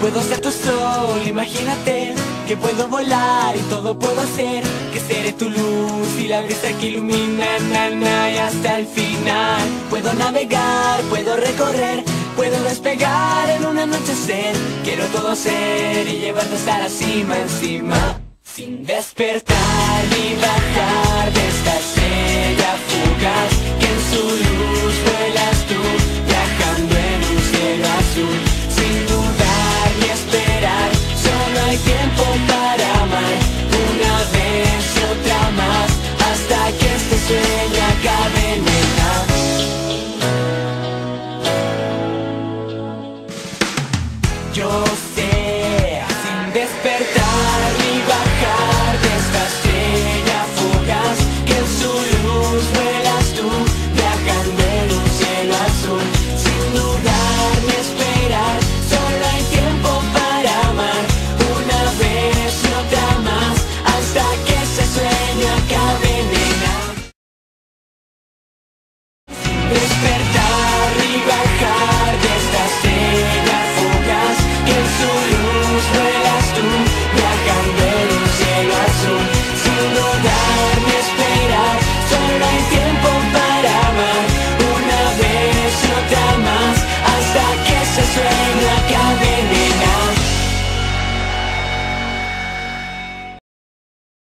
puedo ser tu sol, imagínate que puedo volar y todo puedo hacer, que seré tu luz y la brisa que ilumina, y hasta el final. Puedo navegar, puedo recorrer, puedo despegar en un anochecer. Quiero todo ser y llevarte hasta la cima encima, sin despertar ni bajar de esta estrella fugaz que en su luz